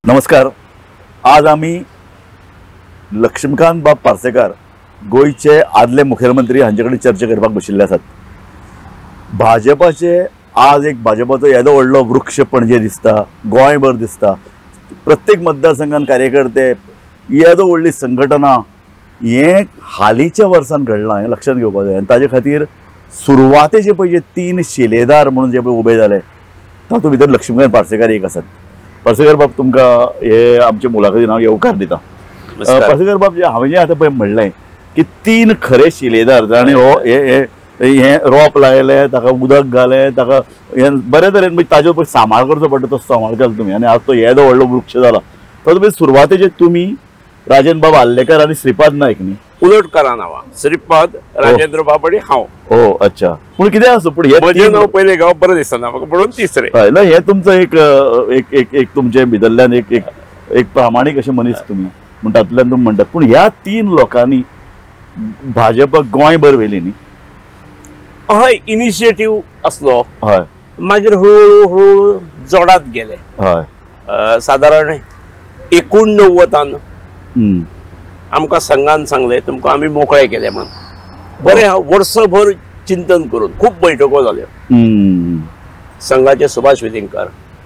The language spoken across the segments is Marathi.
नमस्कार. आज आम्ही लक्ष्मीकांत बाब पार्सेकार गोयचे आदले मुख्यमंत्री हांचे चर्चा करपाक बशिल्ले आसात. भाजपाचे आज एक भाजपाचो येदो व्हडलो वृक्ष पणजे दिसता, गोंयभर दिसता. प्रत्येक मतदारसंघात कार्यकर्ते, येदो व्हडली संघटना, हे हालींच्या वर्सान घडलां हें लक्षात घेवपाक जाय. आनी ताजे खातीर सुरवातेचे पळय जे 3 शिलेदार म्हणून जे पळय उबे जाले तातूंत भितर लक्ष्मीकांत पार्सेकार एक आसात. पार्सेकर बाब तुमकां हे आमच्या मुलाखतीन हांव येवकार दिता. पार्सेकर बाब जे हांवें आतां पळय म्हणलें की 3 खरे शिलेदार जाणें हो हे रोप लायलें, ताका उदक घालें, ताका हें बरे तरेन ताजो पळय सांबाळ करचो पडटा तो सांबाळ केलो तुमी. आनी आज तो येदो व्हडलो वृक्ष जाला. तातूंत सुरवातेचे तुमी राजेंद्र बाब आल्लेकर आनी श्रीपाद नायक न्ही उलट करा नावा श्रीपाद राजेंद्र बाब आणि हांव. हो अच्छा. पूण कितें आसा पूण हे म्हजें नांव पयलें गांव बरें दिसना म्हाका म्हणून तिसरें. हय ना, हे तुमचो एक तुमचे भितरल्यान एक प्रामाणीक अशे मनीस तुमी म्हण तातूंतल्यान तुमी म्हणटात. पूण ह्या 3 लोकांनी भाजप गोंयभर व्हेली न्ही. हय, इनिशिएटीव असलो. हय. मागीर हळू जोडात गेले. हय. साधारण 89 आमकां संघान सांगले तुमकां आमी मोकळे केले म्हणून. बरें वर्सभर चिंतन करून खूब बैठको जाल्यो. संघाचे सुभाष वेलिंगकर,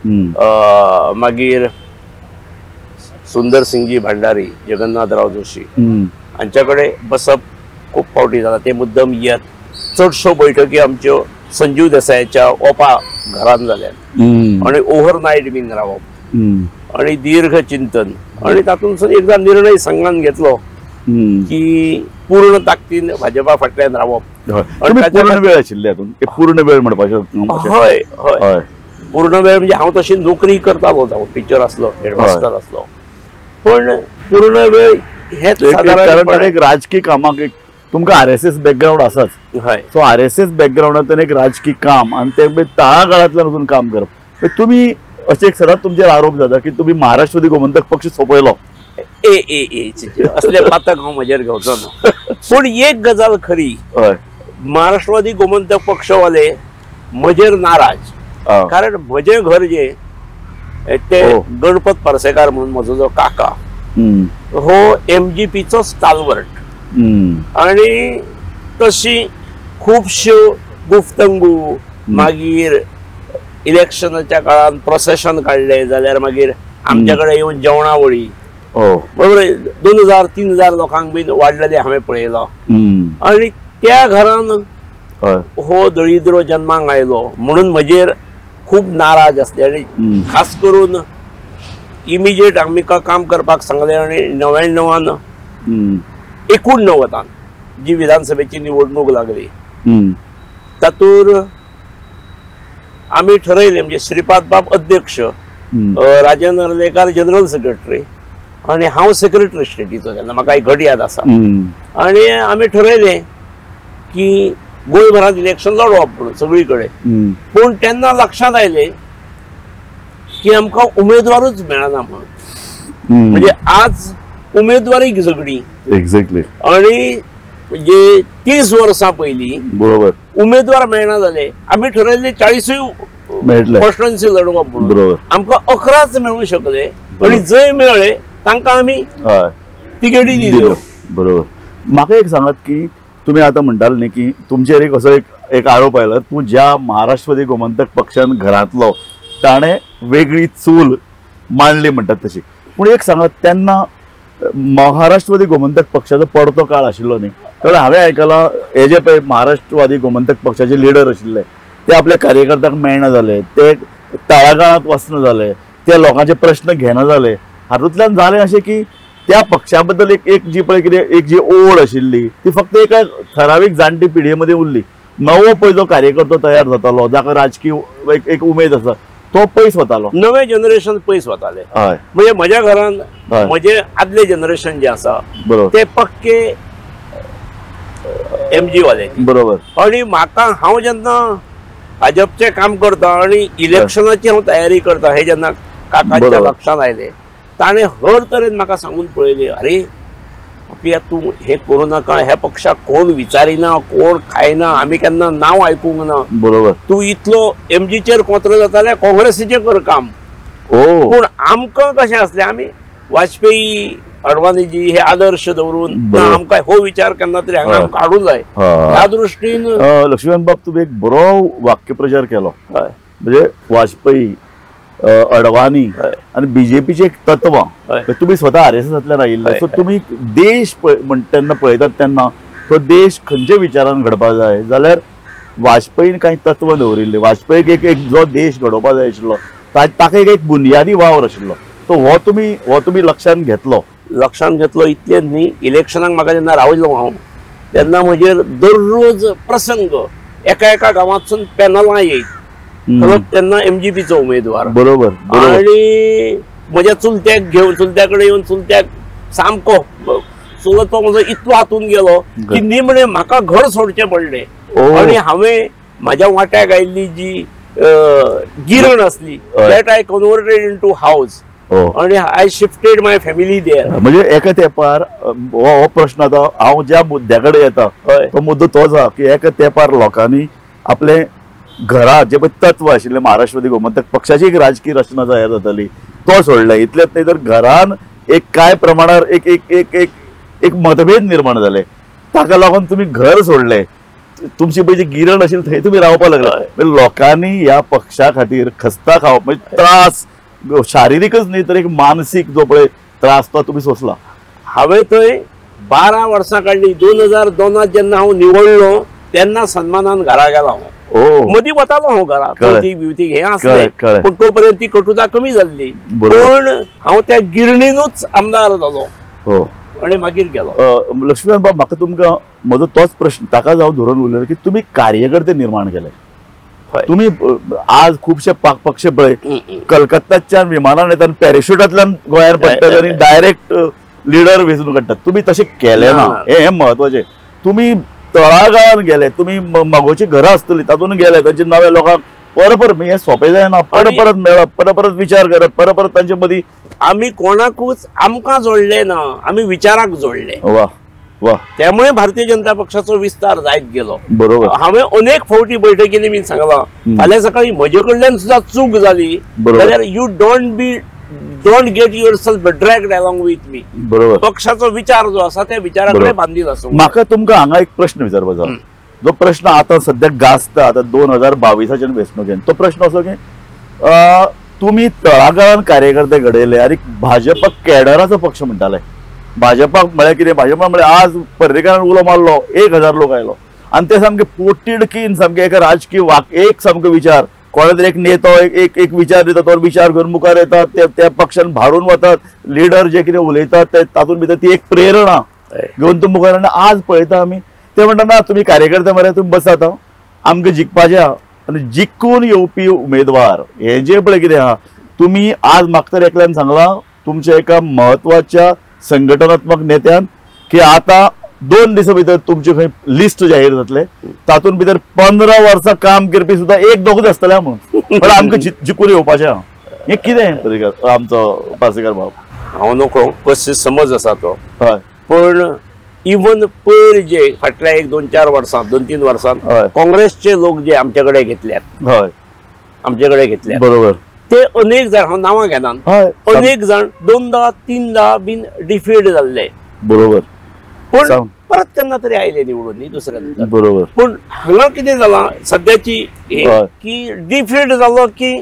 मागीर सुंदर सिंगजी भंडारी, जगन्नाथराव जोशी हांच्या कडेन बसप खूब फावटी जाला. ते मुद्दम येत. चडश्यो बैठकी आमच्यो संजीव देसायाच्या ओपा घरान जाल्यात आनी ओव्हरनायट बीन रावप आणि दीर्घ चिंतन. आणि तातूंतसून एकदा निर्णय संघान घेतलो की पूर्ण ताकदीन भाजपा फाटल्यान रावप. पूर्ण वेळ आशिल्ले हातून पूर्ण वेळ म्हणपाचें. हय हय, पूर्ण वेळ म्हणजे हांव तशी नोकरी करतालो, जावं टीचर आसलो, हेडमास्टर आसलो. पण पूर्ण वेळ हेच कारण एक राजकीय कामाक एक तुमकां RSS बॅकग्राऊंड आसाच. हय. सो RSS बॅकग्राऊंडांतल्यान एक राजकीय काम आनी ते तळागाळांतल्यान वचून काम करप. तुमी अशें एक सदांच तुमचेर आरोप जाता की तुमी महाराष्ट्रवादी गोमंतक पक्ष सोंपयलो. असले पातक हांव म्हजेर घेवचो ना. पूण एक गजाल खरी, महाराष्ट्रवादी गोमंतक पक्षवाले म्हजेर नाराज. कारण म्हजें घर जे ते गणपत पार्सेकार म्हणून म्हजो जो काका हो MGPचो स्टालवर्ट. आणि तशी खुबश्यो गुफ्तंगू, मागीर इलेक्शनाच्या काळात प्रोसेशन काढले जाल्यार मागीर आमच्याकडे येवन जेवणावळी बरोबर 2000-3000 लोकांक बीन वाडलेले हांवें पळयलो. आनी त्या घरान हो दळिद्रो जन्माक आयलो म्हणून म्हजेर खूब नाराज आसले. आनी खास करून इमिजिएट आमकां काम करपाक सांगले. आनी 89 जी विधानसभेची निवडणूक लागली तातूंत आमी ठरयलें म्हणजे श्रीपाद बाब अध्यक्ष, राजेंद्र आर्लेकर जनरल सेक्रेटरी आणि हांव सेक्रेटरी स्टेटीचो. तेन्ना म्हाका एक घट याद आसा. आनी आमी ठरयलें की गोंयभरांत इलेक्शन लडोवप म्हणून सगळी कडेन. पूण तेन्ना लक्षांत आयलें की आमकां उमेदवारूच मेळना म्हणून. म्हणजे आज उमेदवारी झगडी. एक्झॅक्टली. आणि म्हणजे 30 वर्सां पयलीं बरोबर उमेदवार मेळना जाले. आमी ठरयले 40 कॉन्स्टिट्युएन्सी लडोवप म्हणून. आमकां 11च मेळूं शकले. आनी जंय मेळ्ळे तांकां आमी तिकेटी दिल्यो. बरोबर. म्हाका एक सांगात की तुमी आतां म्हणटाले न्ही की तुमचेर एक असो एक आरोप आयला तूं ज्या महाराष्ट्रवादी गोमंतक पक्षान घरांतलो ताणें वेगळी चूल मांडली म्हणटात तशी. पूण एक सांगात तेन्ना महाराष्ट्रवादी गोमंतक पक्षाचो पडतो काळ आशिल्लो न्ही. कारण हांवें आयकलां हे जे पळय महाराष्ट्रवादी गोमंतक पक्षाचे लिडर आशिल्ले ते आपल्या कार्यकर्त्यांक मेळना जाले, ते तळागाळांत वचना जाले, ते लोकांचे प्रश्न घेना जाले. हातूंतल्यान जालें अशें की त्या पक्षा बद्दल एक जी पळय कितें एक जी ओड आशिल्ली ती फक्त एका ठरावीक जाणटी पिढये मदीं उरली. नवो पळय जो कार्यकर्तो तयार जातालो, जाका राजकीय एक उमेद आसा, तो पयस वतालो. नवे जनरेशन पयस वताले. म्हणजे म्हज्या घरान म्हजे आदले जनरेशन जे आसा ते पक्के MG वाले. बरोबर. आणि म्हाका हांव जेन्ना भाजपचें काम करता आणि इलेक्शनाची हांव तयारी करता हे जेन्ना काकाच्या लक्षांत आयलें ताणें हर तरेन म्हाका सांगून पळयलें, अरे पिया तूं हे करूं नाका, ह्या पक्षाक कोण विचारिना, कोण खायना, आमी केन्ना नांव आयकूंक ना. बरोबर. तूं इतलो MGचेर कोंत्र जाताले काँग्रेसीचें कर काम. पूण आमकां कशें आसलें आमी वाजपेयी अडवाणीजी हे आदर्श दवरून आमकां हो विचार केन्ना तरी हांगा आमकां हाडूंक जाय ह्या दृश्टीन लक्ष्मण बाब तुमी एक बरो वाक्यप्रचार केलो म्हणजे वाजपेयी अडवाणी आणि बीजेपीचे एक तत्व तुम्ही स्वतः RSSतल्यान आयिल्ले सो तुम्ही देश तेन्ना पळयतात तेन्ना तो देश खंयच्या विचारान घडपाक जाय जाल्यार वाजपेयीन कांय तत्व दवरिल्ले वाजपेयीक एक जो देश घडोवपाक जाय आशिल्लो ताका एक बुनयादी वावर आशिल्लो तो हो तुम्ही लक्षांत घेतलो इतलें न्ही इलेक्शनाक म्हाका जेन्ना रावलो हांव तेन्ना म्हजेर दररोज प्रसंग एका गांवांतसून पॅनलां येयत तेन्ना MGPचो उमेदवार बरोबर आणि म्हज्या चुलत्याक घेवन चुलत्या कडेन येवन चुलत्याक सामको चुलत तो म्हजो इतलो हातून गेलो की निमणे म्हाका घर सोडचें पडलें आणि हांवें म्हाज्या वाट्याक आयिल्ली जी गिरण आसली that I converted into house आणि I shifted my family there म्हणजे एका तेंपार हो प्रश्न आता हांव ज्या मुद्द्या कडेन येता तो मुद्दो तोच आसा की एका तेंपार लोकांनी आपले घरा जे पळय तत्व आशिल्ले महाराष्ट्रवादी गोमंतक पक्षाची एक राजकीय रचना तयार जाताली तो सोडले इतलेंच न्ही तर घरान एक काय प्रमाणात एक एक एक एक एक मतभेद निर्माण जाले ताका लागून तुम्ही घर सोडले तुमची पळय जी गिरण आशिल्ली थंय तुम्ही रावपाक लागले लोकांनी ह्या पक्षा खातीर खस्ता खावप म्हणजे त्रास शारिरीकच न्ही तर एक मानसीक जो पळय त्रास तो तुम्ही सोंसला हांवें थंय 12 वर्सां काडली 2002 जेन्ना हांव निवडलो तेन्ना सन्मानान घरा गेलो हांव मदीं वतालो हांव घरा कौतीक बिवतीक हे आसलें पूण तोपर्यंत ती कटुता कमी जाल्ली पूण हांव त्या गिरणीनूच आमदार जालो आणि मागीर गेलो लक्ष्मण बाब म्हाका तुमकां म्हजो तोच प्रश्न ताका हांव धरून उलयलो की तुमी कार्यकर्ते निर्माण केले तुम्ही आज खूपशे पक्ष पळय कलकत्त्याच्यान विमानान येतात पॅराशुटांतल्यान गोंयांत पडटात आनी डायरेक्ट लिडर वेंचून काडटात तुम्ही तशें केलें ना हे महत्वाचें तुम्ही तळागाळान गेले तुम्ही मगोची घरां आसतली तातून गेले तांचे नव्या लोकांक परत हे सोंपें जायना परत मेळप परत विचार करप परत तांचे मदीं आमी कोणाकूच आमकां जोडले ना आमी विचाराक जोडले वाह वाह त्यामुळे भारतीय जनता पक्षाचो विस्तार जायत गेलो बरोबर हांवें अनेक फावटी बैठकींनी मी सांगलां फाल्यां सकाळी म्हजे कडल्यान सुद्दां चूक जाली जाल्यार you don't get yourself dragged along with me बरोबर पक्षाचो विचार जो आसा त्या विचारा कडेन बांदील आसूं म्हाका तुमकां हांगा एक प्रश्न विचारपाचो जो प्रश्न आता सध्या गाजता आता 2022च्या वेंचणुकेन तो प्रश्न असो की तुम्ही तळागाळान कार्यकर्ते घडयले आनी भाजप कॅडराचो पक्ष म्हणटाले भाजपाक म्हळ्यार कितें भाजपा म्हळ्यार आज पर्रेकारान उलो मारलो 1000 लोक आयलो आनी ते सामके पोटतिडकीन सामके एका राजकीय एक सामको विचार कोणा तरी एक नेतो एक विचार दिता तो विचार घेवन मुखार येतात त्या पक्षान भारून वतात लिडर जे कितें उलयतात तातूंत भितर ती एक प्रेरणा घेवन तूं मुखार आज पळयता आमी ते म्हणटा ना तुम्ही कार्यकर्ते मरे तुम्ही बसात आमकां जिखपाचें आहा आनी जिखून येवपी उमेदवार हे जे पळय कितें आहा तुम्ही आज म्हाका तर एकल्यान सांगलां तुमच्या एका म्हत्वाच्या संघटनात्मक नेत्यान की आता 2 दिसां भितर तुमचे खंय लिस्ट जाहीर जातले तातूंत भितर 15 वर्सां काम करपी सुद्दां 1-2 आसतले म्हणून पण आमकां जिखून येवपाचें आहा हे कितें आमचो पासेकार भाव हांव नको कशें समज आसा तो हय पण इवन पयर जे फाटल्या 1-2-4 वर्सां 2-3 वर्सां काँग्रेसचे लोक जे आमचे कडेन घेतल्यात हय आमचे कडेन घेतल्यात बरोबर ते अनेक जाण हांव नांवां घेना अनेक जाण 2-3 बीन डिफीट जाल्ले बरोबर पण परत केन्ना तरी आयले निवडून न्ही दुसऱ्या बरोबर पण हांगा कितें जालां सद्याची की डिफीट जालो की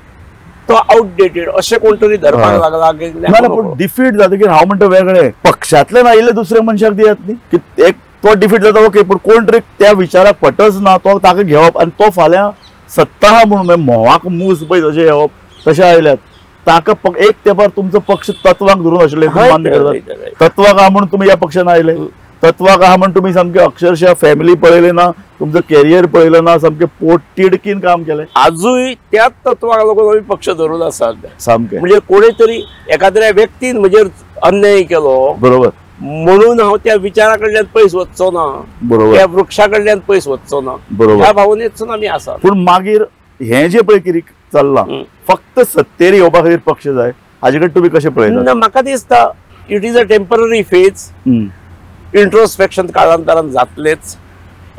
तो आउटडेटेड अशें कोण तरी धरपाक लागला पूण डिफीट जातकीर हांव म्हणटा वेगळे पक्षांतल्यान आयिल्ले दुसऱ्या मनशाक दियात न्ही की एक तो डिफीट जाता ओके पूण कोण तरी त्या विचाराक पटच ना तो ताका घेवप आनी तो फाल्यां सत्ता आहा म्हणून म्होवाक मूस पळय जशें येवप तशें आयल्यात ताका एक तेंपार तुमचो पक्ष तत्वांक धरून आशिल्ले मान्य करतात तत्वाक आहा म्हणून तुमी ह्या पक्षान आयले तत्वाक आहा म्हणून तुमी सामके अक्षरशः फॅमिली पळयले ना तुमचं कॅरियर पळयलं ना सामके पोटतिडकीन काम केलें आजूय त्याच तत्वाक लागून आमी पक्ष धरून आसात सामके म्हणजे कोणी तरी एखाद्या व्यक्तीन म्हजेर अन्याय केलो बरोबर म्हणून हांव त्या विचारा कडल्यान पयस वचचो ना बरोबर त्या वृक्षा कडल्यान पयस वचचो ना बरोबर ह्या भावनेतसून आमी आसात पूण मागीर हे जे पळय कितें चल्लां फक्त सत्तेर येवपा खातीर पक्ष जाय हाजे कडेन तुमी कशें पळयतात म्हाका दिसता it is a temporary phase introspection काळांतरान जातलेच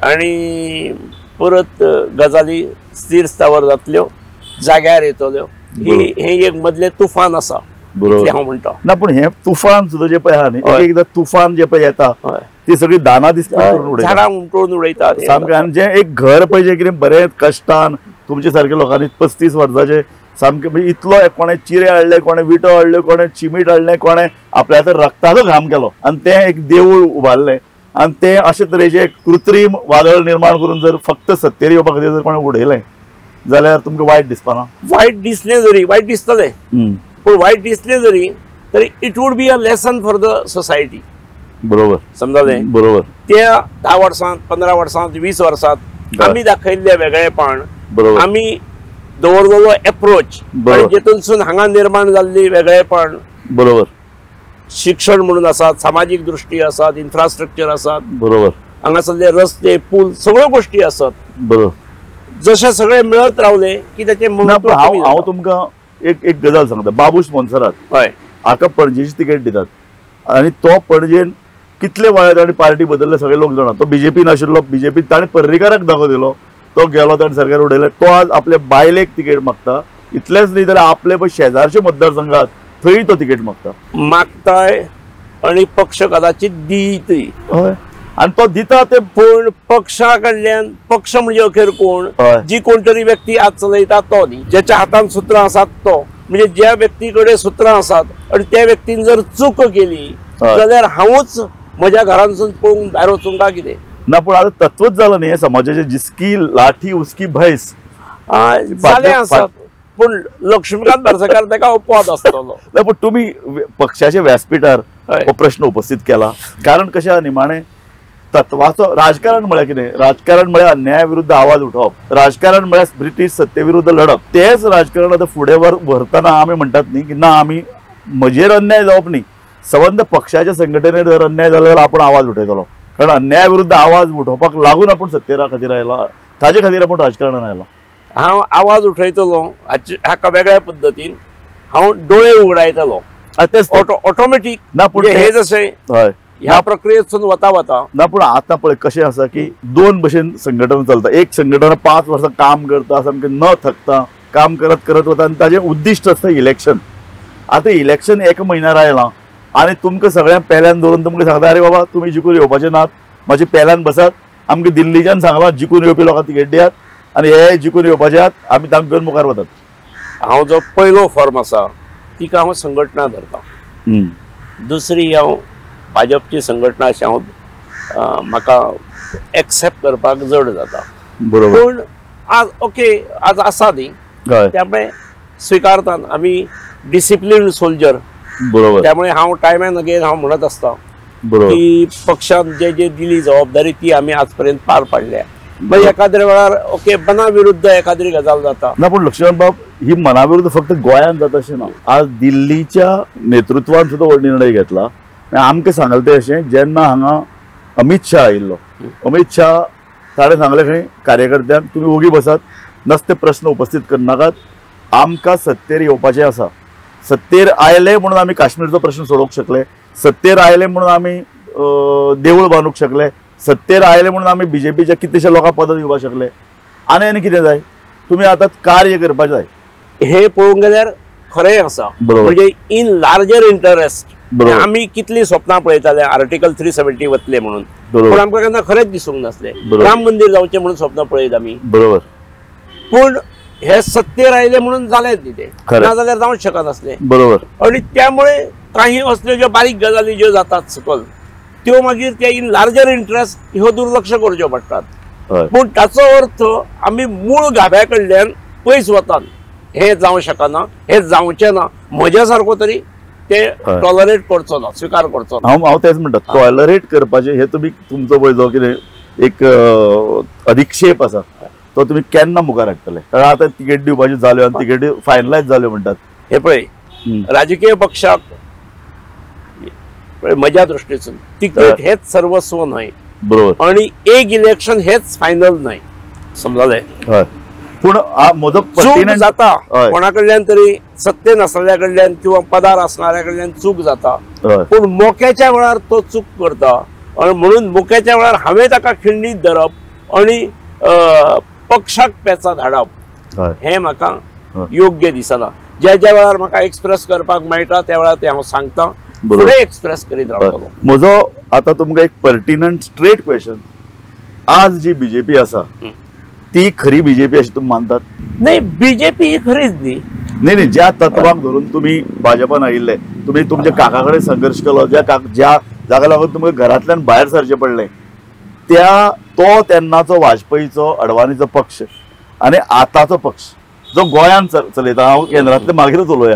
आणि परत गजाली स्थिर स्थावर जातल्यो जाग्यार येतल्यो हे एक मधले तुफान आसा बरोबर हांव म्हणटा ना पण हे तुफान सुद्दां जे पळय आहा न्ही एकदा तुफान जे पळय येता ती सगळी दाना दिसता झाडां उमटून उडयतात सामकें आनी जे एक घर पळय जे कितें बरें कश्टान तुमचे सारके लोकांनी 35 वर्सांचे सामकें म्हणजे इतलो कोणें चिरे हाडले कोणें विटो हाडल्यो कोणें चिमीट हाडलें कोणें आपल्या हातार रक्ताचो घाम केलो आनी तें एक देवूळ उबारलें आनी तें अशे तरेचे कृत्रीम वादळ निर्माण करून जर फक्त सत्तेर येवपा खातीर जर कोणें उडयलें जाल्यार तुमकां वायट दिसपाना वायट दिसलें जरी वायट दिसतलें पण वायट दिसलें जरी तरी it would be a lesson for the society बरोबर समजलें बरोबर त्या 10 वर्सांत 15 वर्सांत 20 वर्सांत आमी दाखयल्लें वेगळेपण बरोबर आमी दवरलेलो एप्रोच जेतूनसून हांगा निर्माण जाल्ली वेगळेपण बरोबर शिक्षण म्हणून आसात सामाजीक दृश्टी आसात इन्फ्रास्ट्रक्चर आसात बरोबर हांगासरले रस्ते पूल सगळ्यो गोश्टी आसात बरोबर जशे सगळे मेळत रावले की त्याचे हांव तुमकां एक गजाल सांगता बाबूश मोन्सरात हय हाका पणजेची तिकेट दितात आनी तो पणजेन कितले वेळा ताणें पार्टी बदलले सगळे लोक जाणा तो बीजेपी नाशिल्लो बीजेपी ताणें पर्रीकाराक दाखो दिलो तो गेलो ताणें सरकार उडयलें तो आज आपल्या बायलेक तिकेट मागता इतलेंच न्ही जाल्यार आपले पळय शेजारचे मतदारसंघात थंय तो तिकेट मागताय आणि पक्ष कदाचित दितय हय आणि तो दिता ते पण पक्षा कडल्यान पक्ष म्हणजे अखेर कोण जी कोण तरी व्यक्ती आज चलयता तो न्ही ज्याच्या हातान सुत्रां आसात तो म्हणजे ज्या व्यक्ती कडेन सुत्रां आसात आणि त्या व्यक्तीन जर चूक केली जाल्यार हांवूच म्हज्या घरांसून पळोवन भायर वचूंक काय कितें ना पण आता तत्वच झालं नाही समाजाचे जिसकी लाठी उसकी भैस जाले आसात पण लक्ष्मीकांत बारसाकार ताका अपवाद आसतलो पण तुम्ही पक्षाच्या व्यासपीठार हो प्रश्न उपस्थित केला कारण कशा निमाणे तत्वाचो राजकारण म्हळ्यार कितें राजकारण म्हळ्यार अन्याया विरुद्ध आवाज उठोवप राजकारण म्हळ्यार ब्रिटीश सत्ते विरुद्ध लढप तेच राजकारण आता फुडें व्हरतना आमी म्हणटात न्ही की ना आमी म्हजेर अन्याय जावप न्ही संबंध पक्षाच्या संघटनेर जर अन्याय जालो जाल्यार आपण आवाज उठयतलो कारण अन्याया विरुद्ध आवाज उठोवपाक लागून आपण सत्तेरा खातीर आयला ताजे खातीर आपण राजकारणान आयला हांव आवाज उठयतलो हाका वेगळ्या पद्दतीन हांव डोळे उगडायतलो ऑटोमॅटीक ना पूण हे जशें हय ह्या प्रक्रियेतसून वता ना पूण आतां पळय कशें आसा की दोन भशेन संघटना चलता एक संघटना 5 वर्सां काम करता सामकें न थकता काम करत करत वता आनी ताजें उद्दिश्ट आसता इलेक्शन आतां इलेक्शन 1 म्हयन्यार आयलां आनी तुमकां सगळ्यांक पेल्यान धरून तुमकां सांगता अरे बाबा तुमी जिखून येवपाचे नात मातशें पेल्यान बसात आमकां दिल्लीच्यान सांगलां जिखून येवपी लोकांक तिकेट दियात आनी हे जिखून येवपाचे आहात आमी तांकां घेवन मुखार वतात हांव जो पयलो फॉर्म आसा तिका हांव संघटना धरता दुसरी हांव भाजपची संघटना अशी हांव म्हाका एक्सेप्ट करपाक जड जाता बरोबर पूण आज ओके आज आसा न्ही त्यामुळे स्विकारतात आमी डिसिप्लिन सोल्जर बरोबर त्यामुळे हांव टायम एंड अगेन हांव म्हणत आसता की पक्षान जे दिली जबाबदारी ती आमी आज पर्यंत पार पाडल्या मागीर एखाद्या वेळार ओके मना विरुद्ध एखादी गजाल जाता ना पण लक्ष्मण बाब ही मना विरुद्ध फक्त गोंयांत जाता अशें ना आज दिल्लीच्या नेतृत्वान सुद्दां हो निर्णय घेतला आमकां सांगलें तें अशें जेन्ना हांगा अमित शाह आयिल्लो अमित शाह ताणें सांगलें खंय कार्यकर्त्यांक तुमी ओगी बसात नसते प्रश्न उपस्थित करनाकात आमकां सत्तेर येवपाचें आसा सत्तेर आयले म्हणून आमी काश्मीरचो प्रश्न सोडोवंक शकले सत्तेर आयले म्हणून आमी देवूळ बांदूंक शकले सत्तेर आयले म्हणून आमी बीजेपीच्या कितलेशे लोकांक पदां दिवपाक शकले आनी कितें जाय तुमी आतां कार्य करपाक जाय हे पळोवंक गेल्यार खरें आसा म्हणजे इन लार्जर इंटरेस्ट आमी कितली स्वप्नां पळयताले आर्टिकल 370 वतले म्हणून पूण आमकां केन्ना खरेंच दिसूंक नासलें राम मंदिर जावचें म्हणून स्वप्न पळयत आमी बरोबर पूण हे सत्तेर आयले म्हणून जालेच न्ही ते ना जाल्यार जावंच शकनासलें बरोबर आणि त्यामुळे काही असल्यो ज्यो बारीक गजाली ज्यो जातात सकल त्यो मागीर ते इन लार्जर इंटरेस्ट ह्यो दुर्लक्ष करच्यो पडटात पूण ताचो अर्थ आमी मूळ गाभ्या कडल्यान पयस वतात हे जावं शकना हे जावचें ना म्हज्या सारको तरी ते टॉलरेट करचो ना स्वीकार करचो ना हांव तेच म्हणटा टॉलरेट करपाचें हे तुमी तुमचो पळय जो कितें एक अधिक्षेप आसा तो तुमी केन्ना मुखार हाडटले कारण आतां तिकेट दिवपाच्यो जाल्यो आनी तिकेटी फायनलायज जाल्यो म्हणटात हे पळय राजकीय पक्षाक म्हज्या दृश्टीसून तिकेट हेच सर्वस्व न्हय बरोबर आणि एक इलेक्शन हेच फायनल न्हय समजलें हय पूण म्हजो चूक जाता कोणा कडल्यान तरी सत्तेन आसलेल्या कडल्यान किंवा पदार असणाऱ्या कडल्यान चूक जाता पूण मोक्याच्या वेळार तो चूक करता आणि म्हणून मोक्याच्या वेळार हांवें ताका खिंडीत धरप आणि पक्षाक पेचा धाडप हे म्हाका योग्य दिसना ज्या ज्या वेळार म्हाका एक्सप्रेस करपाक मेळटा त्या वेळार ते हांव सांगता, फुडें एक्सप्रेस करीत रावतलो. म्हजो आतां तुमकां एक पर्टिनंट स्ट्रेट क्वेश्चन, आज जी बीजेपी आसा ती खरी बीजेपी अशी तुम्ही मानतात? नाही, बीजेपी ही खरीच न्ही. नाही, ज्या तत्वांक धरून तुम्ही भाजपान आयिल्ले, तुम्ही तुमच्या काका कडेन संघर्ष केलो, ज्या जाका लागून तुमकां घरांतल्यान भायर सरचे पडले, तो तेन्नाचो वाजपेयीचो अडवाणीचो पक्ष आणि आताचो पक्ष जो गोंयान चलयता, हांव केंद्रांतले मागीरच उलोवया,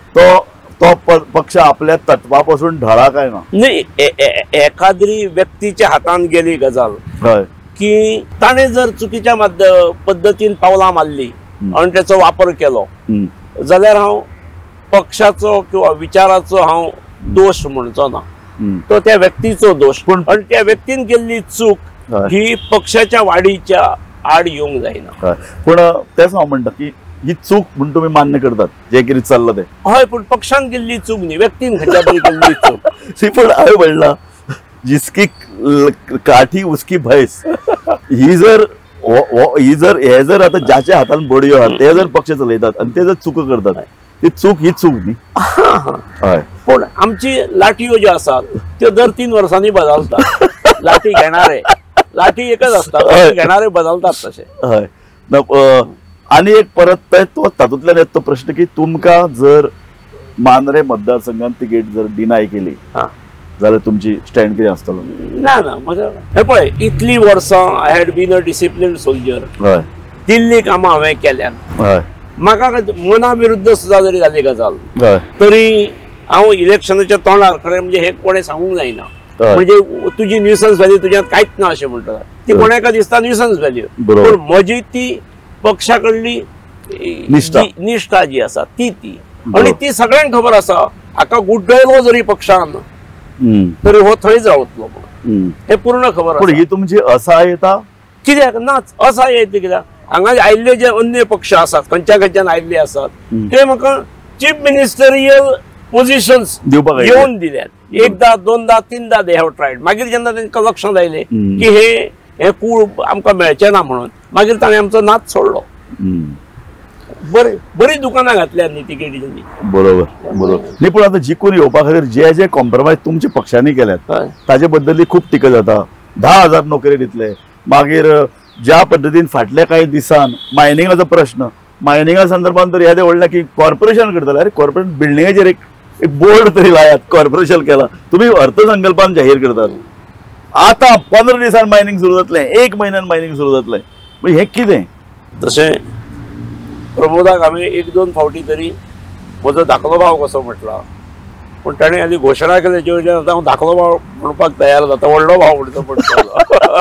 तो पक्ष आपल्या तत्वा पासून ढळा काय ना? नाही, एखादी व्यक्तीच्या हातान गेली गजाल की ताणे जर चुकीच्या पद्धतीन पावलां मारली आणि त्याचो वापर केलो जाल्यार हांव पक्षाचो किंवा विचाराचो हांव दोष म्हणचो ना, तो त्या व्यक्तीचो दोष. आणि त्या व्यक्तीन केल्ली चूक ही पक्षाच्या वाडीच्या आड येवंक जायना. पण तेच हांव म्हणटा की ही चूक म्हणून तुम्ही मान्य करतात जे कितें चल्लां ते? हय, पण पक्षान केल्ली चूक न्ही, व्यक्तीन खंयच्या तरी केल्ली चूक. पण हांवें म्हणला जिसकी काठी उसकी भैंस, ही जर हे जर आता ज्याच्या हातान बडयो आहात ते जर पक्ष चलयतात आणि ते जर चूक करतात, ती चूक ही चूक न्ही. पण आमची लाटयो ज्यो आसात त्यो दर 3 वर्सांनी बदलतात. लाठी घेणारे लाठी एकच असतात, घेणारे बदलतात तसे. हय. आणि एक परत तो तातूंतल्यान येता तो प्रश्न की तुमकां जर मांद्रे मतदारसंघात तिकेट जर डिनाय केली जाल्यार तुमची स्टँड कितें आसतलो? ना ना, हे पळय, इतली वर्सां I had been a discipline soldier. दिल्ली कामां हांवें केल्यात. म्हाका मना विरुद्ध सुद्धा जरी जाली गजाल तरी हांव इलेक्शनाच्या तोंडार खरें म्हणजे हे कोणें सांगूंक जायना. म्हणजे तुजी न्यूसन्स व्हॅल्यू तुज्यांत कांयच ना अशें म्हणटा, ती कोणाका दिसता न्यूसन्स व्हॅल्यू. पण म्हजी ती पक्षा कडली निष्ठा जी आसा ती आणि ती सगळ्यांक खबर आसा. हाका गुड्डयलो जरी पक्षान तरी हो थंयच रावतलो, हे पूर्ण खबर आसा. ही तुमची असायता कित्याक नाच असायता? कित्याक हांगा आयिल्ले जे अन्य पक्ष आसात, खंयच्यान आयिल्ले आसात, ते म्हाका चीफ मिनिस्टरियल पोझिशन्स येवन दिल्यात. एकदा, दोनदा, 3दा दे हॅव ट्रायड. मागीर जेन्ना तांकां लक्षांत आयलें की हे कूळ आमकां मेळचें ना म्हणून मागीर ताणें आमचो नाच सोडलो. बरी दुकानां घातल्यात न्ही तिकेटींनी. बरोबर. न्ही, पूण आतां जिखून येवपा खातीर जे कॉम्प्रमायज तुमच्या पक्षांनी केल्यात ताचे बद्दल खूब टिका जाता. 10,000 नोकरी दितले, मागीर ज्या पद्दतीन फाटल्या काही दिसान मायनिंगाचो प्रश्न, मायनिंगा संदर्भात तर येदे व्हडलें की कॉर्पोरेशन करतले. अरे कॉर्पोरेट बिल्डिंगेचेर एक बोर्ड तरी लायात, कॉर्पोरेशन केला. तुम्ही अर्थसंकल्पान जाहीर करतात. आता 15 दिसान मायनिंग सुरू जातलें, 1 म्हयन्यान मायनिंग सुरू जातलें. हे कितें? तशें प्रमोदाक हांवें 1-2 फावटी तरी म्हजो धाकलो भाव कसो म्हटला, पण ताणें आनी घोशणा केल्याचे वयल्यान आतां हांव धाकलो भाव म्हणपाक तयार जाता, व्हडलो भाव म्हणचो पडटलो.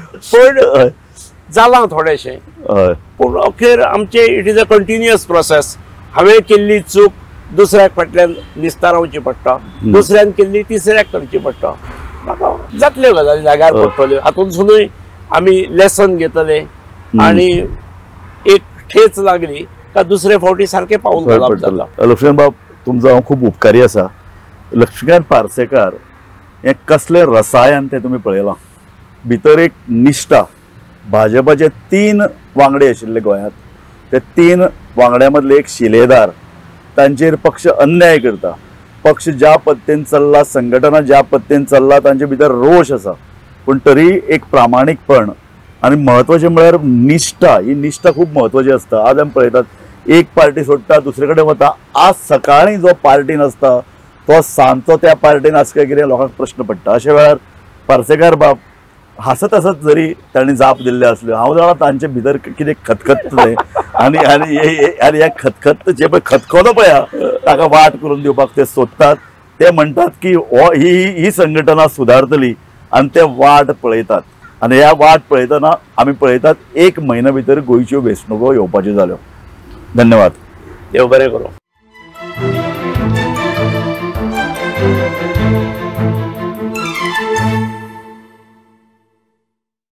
पण जालां थोडेशें. पूण अखेर आमचे it is a continuous process. हांवें केल्ली चूक दुसऱ्याक फाटल्यान निस्तारावची पडटा, दुसऱ्यान केल्ली तिसऱ्याक करची पडटा. म्हाका जातल्यो गजाली जाग्यार पडटल्यो. हातूंतसूनय आमी लेसन घेतले आणि एक ठेच लागली का दुसरे फावटी सारखे पाऊल घालप जाता. लक्ष्मणबाब तुमचो हांव खूब उपकारी आसा. लक्ष्मीकांत पार्सेकार हे कसले रसायन ते तुमी पळयलां. भितर एक निश्ठा. भाजपाचे 3 वांगडे आशिल्ले गोंयांत, ते 3 वांगड्या मदले एक शिलेदार, तांचेर पक्ष अन्याय करता. पक्ष ज्या पद्दतीन चल्ला, संघटना ज्या पद्दतीन चल्ला, तांचे भितर रोष आसा. पण तरी एक प्रामाणिकपण आणि महत्वाचे म्हळ्यार निष्ठा. ही निष्ठा खूप महत्वाची असता. आज आमी पळयतात एक पार्टी सोडटा दुसरे कडेन वता. आज सकाळी जो पार्टीन असता तो सांजचो त्या पार्टीन आसा काय कितें लोकांक प्रश्न पडटा. अशा वेळार पार्सेकार बाब हसत हसत जरी तांणी जाप दिल्ले असल्यो, हांव जाणा तांचे भितर कितें खतखतले आनी ह्या खतखत जे पळय खतखतो पळय ताका वाट करून दिवपाक ते सोदतात. ते म्हणटात की ही संघटना सुदारतली आणि ते वाट पळयतात. आणि ह्या वाट पळयतना आमी पळयतात 1 म्हयन्या भितर गोंयच्यो वेंचणुको येवपाच्यो जाल्यो. धन्यवाद. देव बरें करूं.